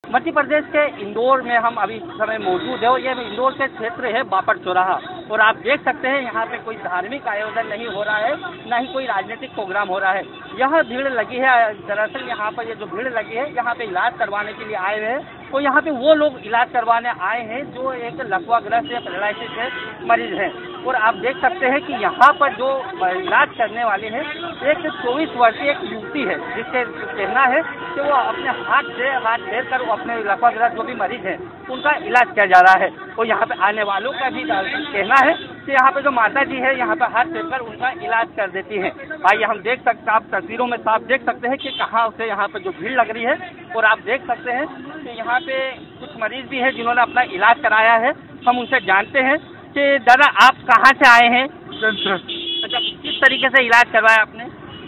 मध्य प्रदेश के इंदौर में हम अभी इस समय मौजूद है और ये इंदौर के क्षेत्र है बापट चौराहा और आप देख सकते हैं यहाँ पे कोई धार्मिक आयोजन नहीं हो रहा है, न ही कोई राजनीतिक प्रोग्राम हो रहा है। यह भीड़ लगी है, दरअसल यहाँ पर ये जो भीड़ लगी है यहाँ पे इलाज करवाने के लिए आए हुए हैं और यहाँ पे वो लोग इलाज करवाने आए हैं जो एक लकवाग्रस्त या पैरालिसिस के मरीज हैं। और आप देख सकते हैं कि यहाँ पर जो इलाज करने वाले हैं एक 24 वर्षीय एक युवती है जिसके कहना है कि वो अपने हाथ फेर कर वो अपने लकवाग्रस्त जो भी मरीज हैं उनका इलाज किया जा रहा है। और यहाँ पे आने वालों का भी कहना है कि यहाँ पे जो माता जी है यहाँ पे हाथ फेर कर उनका इलाज कर देती हैं। आइए हम देख सकते हैं, आप तस्वीरों में साफ देख सकते हैं कि कहाँ से यहाँ पे जो भीड़ लग रही है और आप देख सकते हैं कि यहाँ पे कुछ मरीज भी हैं जिन्होंने अपना इलाज कराया है। हम उनसे जानते हैं कि दादा आप कहाँ से आए हैं? अच्छा, किस तरीके से इलाज करवाया आपने?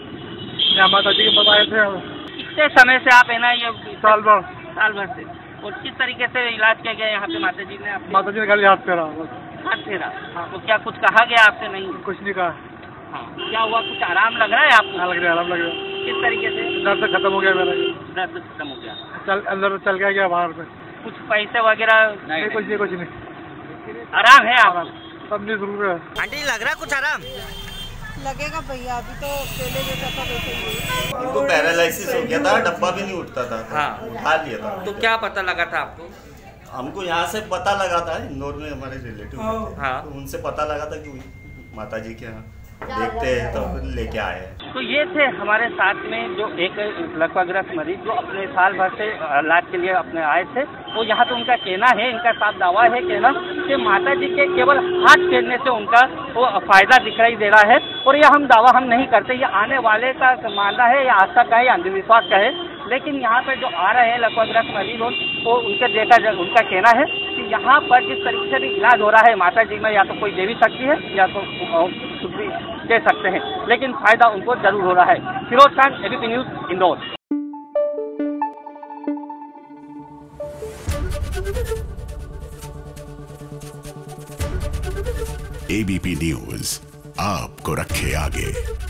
माता जी के बताए थे। कितने समय से आप है ना ये साल भर से और किस तरीके से इलाज किया गया यहाँ पे माता जी ने? माता जी ने खाली हाथ फेरा। हाथ फेरा? हाँ, तो क्या कुछ कहा गया आपसे? नहीं, कुछ नहीं कहा। हाँ, क्या हुआ? कुछ आराम लग रहा है आपको? हाँ, लग रहा है, आराम लग रहा है। किस तरीके से? दर्द खत्म हो गया मेरा। दर्द खत्म हो गया? चल अंदर चल गया बाहर पे। कुछ पैसे वगैरह? नहीं, कुछ नहीं। आराम है आप? सब नहीं शुरू है। आंटी लग रहा है कुछ आराम? लगेगा भैया, अभी तो पहले जैसा था वैसे ही। उनको पैरालिसिस हो गया था, डब्बा भी नहीं उठता था। हाँ, उठा लिया था। तो क्या पता लगा था आपको? हमको यहाँ से पता लगा था, इंदौर में हमारे रिलेटिव थे। हाँ, तो उनसे पता लगा था कि माता जी के यहाँ देखते हैं तो लेके आए हैं। तो ये थे हमारे साथ में जो एक लकवाग्रस्त मरीज जो अपने साल भर से इलाज के लिए अपने आए थे। वो यहाँ पे उनका कहना है, इनका साफ दावा है कहना कि माता जी के केवल हाथ फेरने से उनका वो फायदा दिखाई दे रहा है। और ये हम दावा हम नहीं करते, ये आने वाले का मानना है या आस्था का है या अंधविश्वास का है। लेकिन यहाँ पे जो आ रहे हैं लकवाग्रस्त मरीज वो उनके उनका कहना है कि यहाँ पर जिस तरीके से भी इलाज हो रहा है माता जी में या तो कोई देवी शक्ति है या तो कुछ भी कह सकते हैं, लेकिन फायदा उनको जरूर हो रहा है। फिरोज खान, एबीपी न्यूज, इंदौर। एबीपी न्यूज आपको रखे आगे।